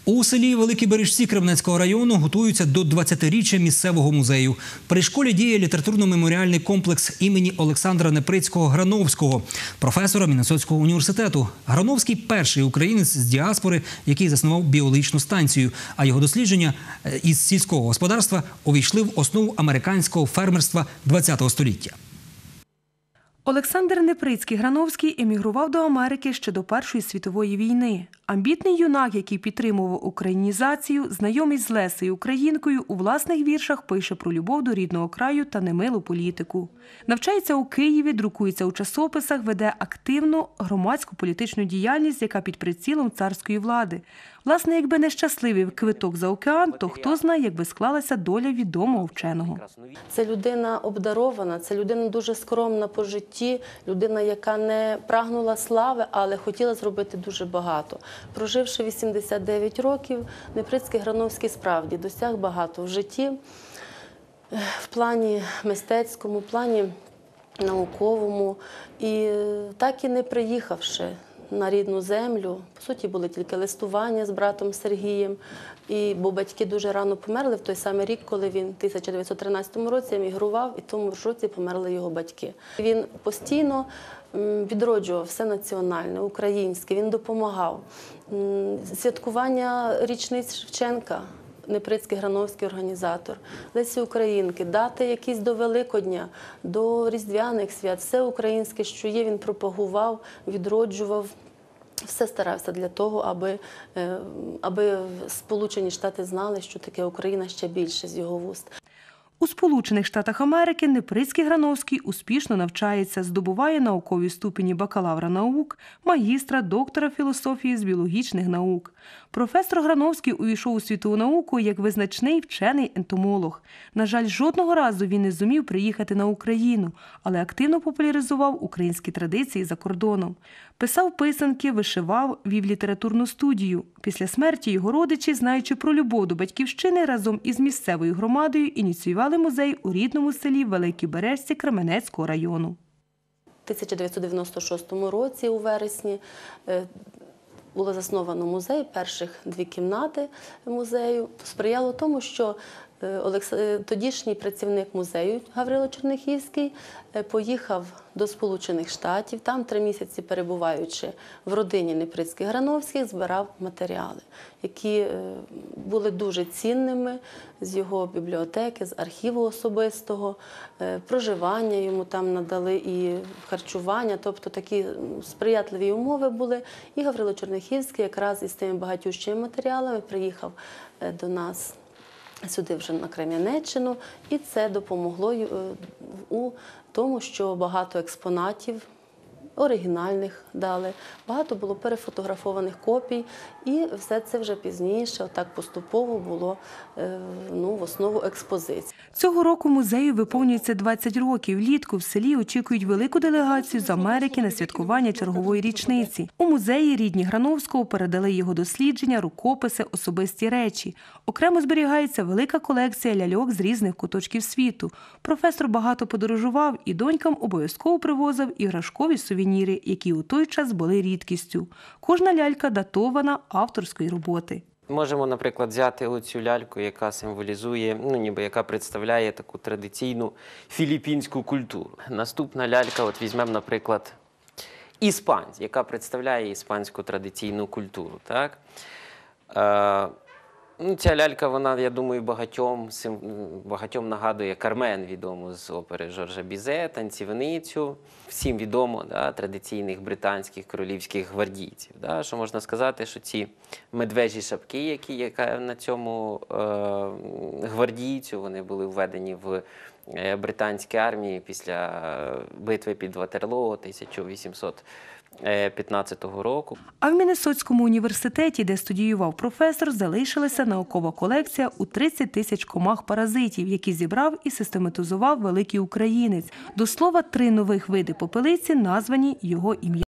У селі Великі Бережці Кременецького району готуються до 20-річчя місцевого музею. При школі діє літературно-меморіальний комплекс імені Олександра Неприцького-Грановського, професора Міннесотського університету. Грановський – перший українець з діаспори, який заснував біологічну станцію, а його дослідження із сільського господарства увійшли в основу американського фермерства ХХ століття. Олександр Неприцький-Грановський емігрував до Америки ще до Першої світової війни. Амбітний юнак, який підтримував українізацію, знайомий з Лесею Українкою, у власних віршах пише про любов до рідного краю та немилу політику. Навчається у Києві, друкується у часописах, веде активну громадську політичну діяльність, яка під прицілом царської влади. Власне, якби не щасливий квиток за океан, то хто знає, як би склалася доля відомого вченого. Це людина обдарована, це людина дуже скромна по житті, людина, яка не прагнула слави, але хотіла зробити дуже багато. Проживши 89 років, Неприцький-Грановський справді досяг багато в житті, в плані мистецькому, в плані науковому. І так і не приїхавши на рідну землю, по суті, були тільки листування з братом Сергієм, бо батьки дуже рано померли в той самий рік, коли він в 1913 році емігрував, і в тому ж році померли його батьки. Він постійно відроджував все національне, українське, він допомагав. Святкування річниць Шевченка, Неприцький-Грановський організатор, Лесі Українки, дати якісь до Великодня, до Різдвяних свят, все українське, що є, він пропагував, відроджував. Все старався для того, аби Сполучені Штати знали, що таке Україна ще більше з його вуст. У Сполучених Штатах Америки Неприцький-Грановський успішно навчається, здобуває наукові ступені бакалавра наук, магістра, доктора філософії з біологічних наук. Професор Грановський увійшов у світову науку як визначний вчений-ентомолог. На жаль, жодного разу він не зумів приїхати на Україну, але активно популяризував українські традиції за кордоном. Писав писанки, вишивав, вів літературну студію. Після смерті його родичі, знаючи про любов до батьківщини, разом із місцевою громадою ініціювали музей у рідному селі Великі Бережці Кременецького району. У 1996 році, у вересні, було засновано музей, перших 2 кімнати музею. Сприяло тому, що тодішній працівник музею Гаврило Черняхівський поїхав до Сполучених Штатів, там 3 місяці перебуваючи в родині Неприцьких-Грановських, збирав матеріали, які були дуже цінними з його бібліотеки, з архіву особистого, проживання йому там надали і харчування, тобто такі сприятливі умови були. І Гаврило Черняхівський якраз із тими багатющими матеріалами приїхав до нас сюди вже на Кременеччину, і це допомогло у тому, що багато експонатів оригінальних дали, багато було перефотографованих копій, і все це вже пізніше, отак поступово було в основу експозиції. Цього року музею виповнюється 20 років. Влітку в селі очікують велику делегацію з Америки на святкування чергової річниці. У музеї рідні Грановського передали його дослідження, рукописи, особисті речі. Окремо зберігається велика колекція ляльок з різних куточків світу. Професор багато подорожував і донькам обов'язково привозив іграшкові сувеніри, які у той час були рідкістю. Кожна лялька датована авторської роботи. Можемо, наприклад, взяти оцю ляльку, яка символізує, яка представляє таку традиційну філіппінську культуру. Наступна лялька, от візьмемо, наприклад, іспанць, яка представляє іспанську традиційну культуру. Так? Ця лялька, вона, я думаю, багатьом нагадує Кармен, відому з опери Жоржа Бізе, танцівницю. Всім відомо, традиційних британських королівських гвардійців. Що можна сказати, що ці медвежі шапки, які на цьому гвардійцю, вони були введені в британській армії після битви під Ватерлоо 1815 року. А в Міннесотському університеті, де студіював професор, залишилася наукова колекція у 30 тисяч комах паразитів, які зібрав і систематизував великий українець. До слова, 3 нових види попелиці названі його ім'ям.